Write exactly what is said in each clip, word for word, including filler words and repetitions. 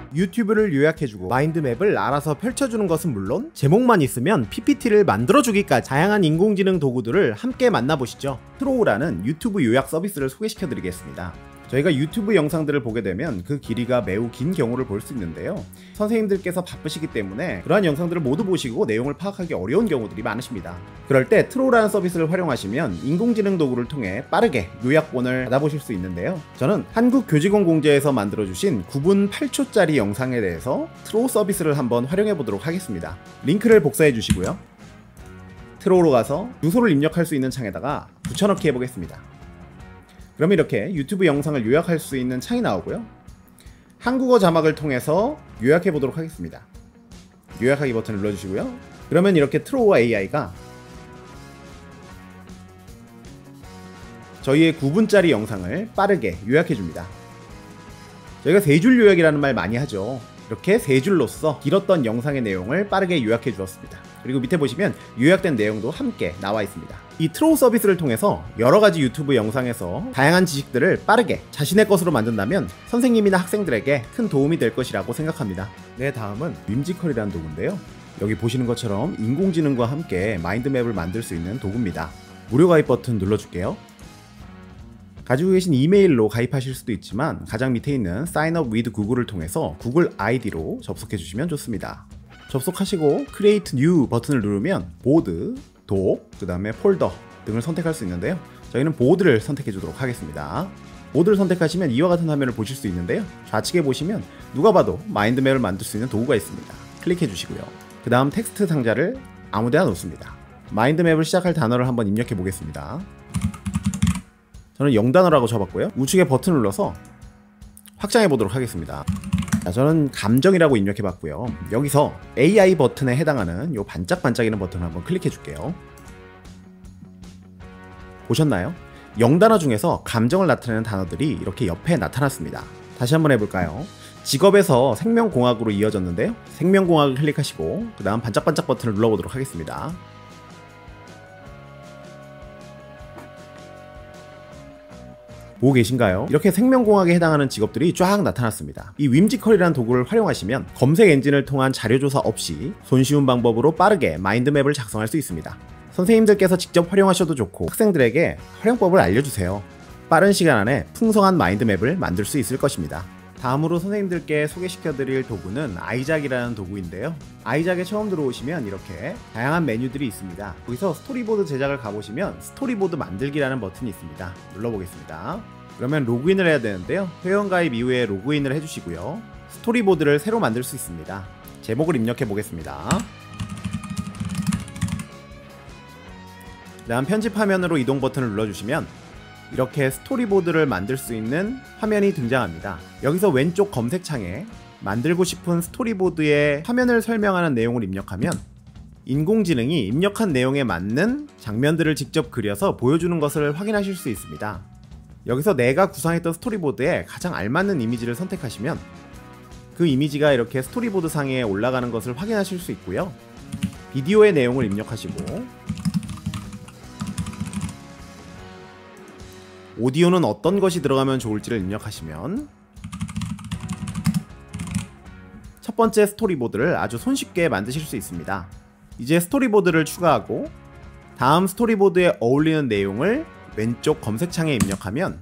유튜브를 요약해주고 마인드맵을 알아서 펼쳐주는 것은 물론 제목만 있으면 피피티를 만들어주기까지 다양한 인공지능 도구들을 함께 만나보시죠. 트로우라는 유튜브 요약 서비스를 소개시켜드리겠습니다. 저희가 유튜브 영상들을 보게 되면 그 길이가 매우 긴 경우를 볼 수 있는데요. 선생님들께서 바쁘시기 때문에 그러한 영상들을 모두 보시고 내용을 파악하기 어려운 경우들이 많으십니다. 그럴 때 트로우라는 서비스를 활용하시면 인공지능 도구를 통해 빠르게 요약본을 받아보실 수 있는데요. 저는 한국교직원공제에서 만들어주신 구 분 팔 초짜리 영상에 대해서 트로우 서비스를 한번 활용해 보도록 하겠습니다. 링크를 복사해 주시고요. 트로우로 가서 주소를 입력할 수 있는 창에다가 붙여넣기 해보겠습니다. 그러면 이렇게 유튜브 영상을 요약할 수 있는 창이 나오고요. 한국어 자막을 통해서 요약해 보도록 하겠습니다. 요약하기 버튼을 눌러주시고요. 그러면 이렇게 트로우와 에이아이가 저희의 구 분짜리 영상을 빠르게 요약해 줍니다. 저희가 세 줄 요약이라는 말 많이 하죠. 이렇게 세 줄로써 길었던 영상의 내용을 빠르게 요약해 주었습니다. 그리고 밑에 보시면 요약된 내용도 함께 나와 있습니다. 이 트로우 서비스를 통해서 여러가지 유튜브 영상에서 다양한 지식들을 빠르게 자신의 것으로 만든다면 선생님이나 학생들에게 큰 도움이 될 것이라고 생각합니다. 네, 다음은 윈지컬이라는 도구인데요. 여기 보시는 것처럼 인공지능과 함께 마인드맵을 만들 수 있는 도구입니다. 무료 가입 버튼 눌러줄게요. 가지고 계신 이메일로 가입하실 수도 있지만 가장 밑에 있는 Sign up with 구글을 통해서 구글 아이디로 접속해 주시면 좋습니다. 접속하시고 Create New 버튼을 누르면 보드, 독, 그 다음에 폴더 등을 선택할 수 있는데요. 저희는 보드를 선택해 주도록 하겠습니다. 보드를 선택하시면 이와 같은 화면을 보실 수 있는데요. 좌측에 보시면 누가 봐도 마인드맵을 만들 수 있는 도구가 있습니다. 클릭해 주시고요. 그 다음 텍스트 상자를 아무데나 놓습니다. 마인드맵을 시작할 단어를 한번 입력해 보겠습니다. 저는 영단어라고 쳐봤고요. 우측에 버튼을 눌러서 확장해 보도록 하겠습니다. 자, 저는 감정이라고 입력해 봤고요. 여기서 에이아이 버튼에 해당하는 요 반짝반짝이는 버튼을 한번 클릭해 줄게요. 보셨나요? 영단어 중에서 감정을 나타내는 단어들이 이렇게 옆에 나타났습니다. 다시 한번 해볼까요? 직업에서 생명공학으로 이어졌는데요. 생명공학을 클릭하시고 그 다음 반짝반짝 버튼을 눌러보도록 하겠습니다. 보고 계신가요? 이렇게 생명공학에 해당하는 직업들이 쫙 나타났습니다. 이 윈지컬이라는 도구를 활용하시면 검색 엔진을 통한 자료조사 없이 손쉬운 방법으로 빠르게 마인드맵을 작성할 수 있습니다. 선생님들께서 직접 활용하셔도 좋고 학생들에게 활용법을 알려주세요. 빠른 시간 안에 풍성한 마인드맵을 만들 수 있을 것입니다. 다음으로 선생님들께 소개시켜드릴 도구는 아이작이라는 도구인데요. 아이작에 처음 들어오시면 이렇게 다양한 메뉴들이 있습니다. 여기서 스토리보드 제작을 가보시면 스토리보드 만들기라는 버튼이 있습니다. 눌러보겠습니다. 그러면 로그인을 해야 되는데요. 회원가입 이후에 로그인을 해주시고요. 스토리보드를 새로 만들 수 있습니다. 제목을 입력해 보겠습니다. 다음 편집 화면으로 이동 버튼을 눌러주시면 이렇게 스토리보드를 만들 수 있는 화면이 등장합니다. 여기서 왼쪽 검색창에 만들고 싶은 스토리보드의 화면을 설명하는 내용을 입력하면 인공지능이 입력한 내용에 맞는 장면들을 직접 그려서 보여주는 것을 확인하실 수 있습니다. 여기서 내가 구상했던 스토리보드에 가장 알맞는 이미지를 선택하시면 그 이미지가 이렇게 스토리보드 상에 올라가는 것을 확인하실 수 있고요. 비디오의 내용을 입력하시고 오디오는 어떤 것이 들어가면 좋을지를 입력하시면 첫 번째 스토리보드를 아주 손쉽게 만드실 수 있습니다. 이제 스토리보드를 추가하고 다음 스토리보드에 어울리는 내용을 왼쪽 검색창에 입력하면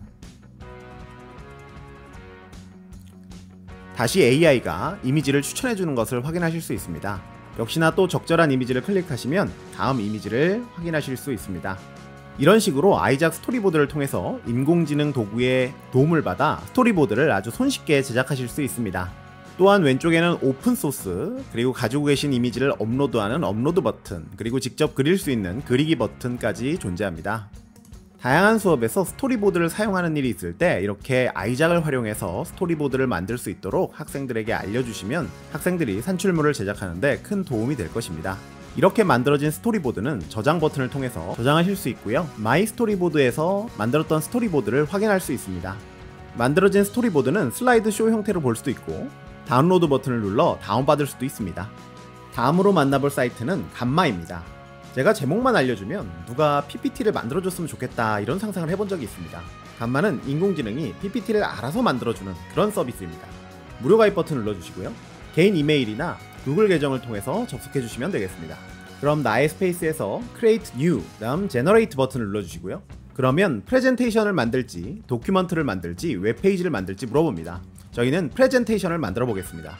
다시 에이아이가 이미지를 추천해주는 것을 확인하실 수 있습니다. 역시나 또 적절한 이미지를 클릭하시면 다음 이미지를 확인하실 수 있습니다. 이런 식으로 아이작 스토리보드를 통해서 인공지능 도구의 도움을 받아 스토리보드를 아주 손쉽게 제작하실 수 있습니다. 또한 왼쪽에는 오픈소스, 그리고 가지고 계신 이미지를 업로드하는 업로드 버튼, 그리고 직접 그릴 수 있는 그리기 버튼까지 존재합니다. 다양한 수업에서 스토리보드를 사용하는 일이 있을 때 이렇게 아이작을 활용해서 스토리보드를 만들 수 있도록 학생들에게 알려주시면 학생들이 산출물을 제작하는데 큰 도움이 될 것입니다. 이렇게 만들어진 스토리보드는 저장 버튼을 통해서 저장하실 수 있고요. 마이 스토리보드에서 만들었던 스토리보드를 확인할 수 있습니다. 만들어진 스토리보드는 슬라이드 쇼 형태로 볼 수도 있고 다운로드 버튼을 눌러 다운받을 수도 있습니다. 다음으로 만나볼 사이트는 감마입니다. 제가 제목만 알려주면 누가 피피티를 만들어줬으면 좋겠다 이런 상상을 해본 적이 있습니다. 감마는 인공지능이 피피티를 알아서 만들어주는 그런 서비스입니다. 무료 가입 버튼 눌러주시고요. 개인 이메일이나 구글 계정을 통해서 접속해 주시면 되겠습니다. 그럼 나의 스페이스에서 Create New 다음 Generate 버튼을 눌러주시고요. 그러면 프레젠테이션을 만들지, 도큐먼트를 만들지, 웹페이지를 만들지 물어봅니다. 저희는 프레젠테이션을 만들어 보겠습니다.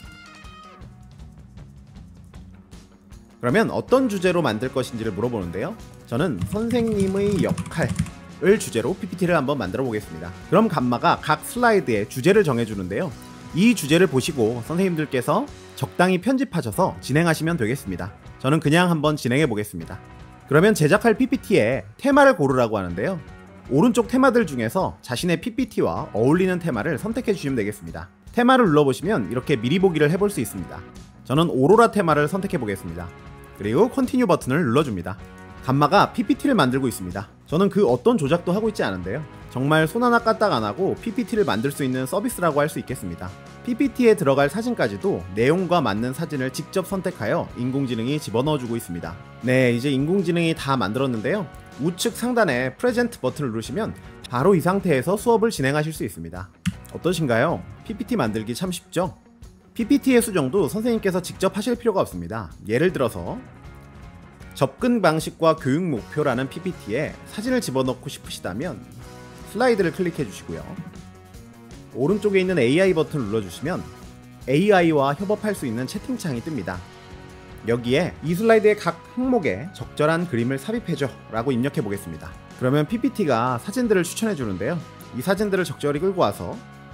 그러면 어떤 주제로 만들 것인지를 물어보는데요. 저는 선생님의 역할을 주제로 피피티를 한번 만들어 보겠습니다. 그럼 감마가 각 슬라이드에 주제를 정해주는데요. 이 주제를 보시고 선생님들께서 적당히 편집하셔서 진행하시면 되겠습니다. 저는 그냥 한번 진행해 보겠습니다. 그러면 제작할 피피티에 테마를 고르라고 하는데요. 오른쪽 테마들 중에서 자신의 피피티와 어울리는 테마를 선택해 주시면 되겠습니다. 테마를 눌러보시면 이렇게 미리 보기를 해볼 수 있습니다. 저는 오로라 테마를 선택해 보겠습니다. 그리고 컨티뉴 버튼을 눌러줍니다. 감마가 피피티를 만들고 있습니다. 저는 그 어떤 조작도 하고 있지 않은데요. 정말 손 하나 까딱 안 하고 피피티를 만들 수 있는 서비스라고 할 수 있겠습니다. 피피티에 들어갈 사진까지도 내용과 맞는 사진을 직접 선택하여 인공지능이 집어넣어주고 있습니다. 네, 이제 인공지능이 다 만들었는데요. 우측 상단에 프레젠트 버튼을 누르시면 바로 이 상태에서 수업을 진행하실 수 있습니다. 어떠신가요? 피피티 만들기 참 쉽죠? 피피티의 수정도 선생님께서 직접 하실 필요가 없습니다. 예를 들어서 접근 방식과 교육 목표라는 피피티에 사진을 집어넣고 싶으시다면 슬라이드를 클릭해 주시고요. 오른쪽에 있는 에이아이 버튼을 눌러주시면 에이아이와 협업할 수 있는 채팅창이 뜹니다. 여기에 이 슬라이드의 각 항목에 적절한 그림을 삽입해줘 라고 입력해 보겠습니다. 그러면 피피티가 사진들을 추천해 주는데요. 이 사진들을 적절히 끌고 와서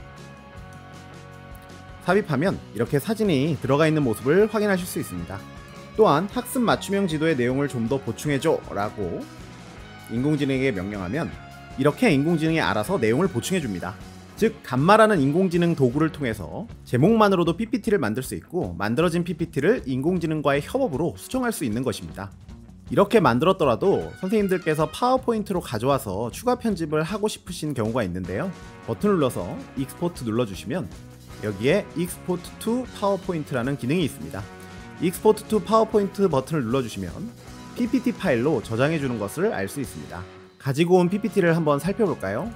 삽입하면 이렇게 사진이 들어가 있는 모습을 확인하실 수 있습니다. 또한 학습 맞춤형 지도의 내용을 좀 더 보충해줘 라고 인공지능에게 명령하면 이렇게 인공지능이 알아서 내용을 보충해 줍니다. 즉 감마라는 인공지능 도구를 통해서 제목만으로도 피피티를 만들 수 있고 만들어진 피피티를 인공지능과의 협업으로 수정할 수 있는 것입니다. 이렇게 만들었더라도 선생님들께서 파워포인트로 가져와서 추가 편집을 하고 싶으신 경우가 있는데요. 버튼을 눌러서 익스포트 눌러주시면 여기에 Export to PowerPoint라는 기능이 있습니다. Export to PowerPoint 버튼을 눌러주시면 피피티 파일로 저장해주는 것을 알 수 있습니다. 가지고 온 피피티를 한번 살펴볼까요?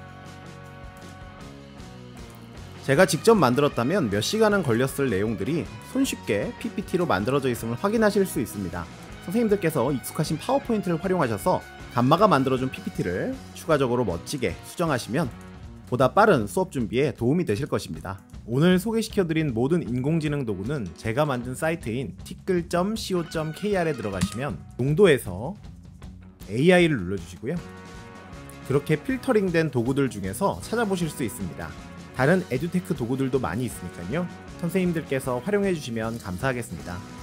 제가 직접 만들었다면 몇 시간은 걸렸을 내용들이 손쉽게 피피티로 만들어져 있음을 확인하실 수 있습니다. 선생님들께서 익숙하신 파워포인트를 활용하셔서 감마가 만들어준 피피티를 추가적으로 멋지게 수정하시면 보다 빠른 수업 준비에 도움이 되실 것입니다. 오늘 소개시켜드린 모든 인공지능 도구는 제가 만든 사이트인 티끌 닷 씨오 닷 케이알에 들어가시면 농도에서 에이아이를 눌러주시고요. 그렇게 필터링된 도구들 중에서 찾아보실 수 있습니다. 다른 에듀테크 도구들도 많이 있으니까요. 선생님들께서 활용해 주시면 감사하겠습니다.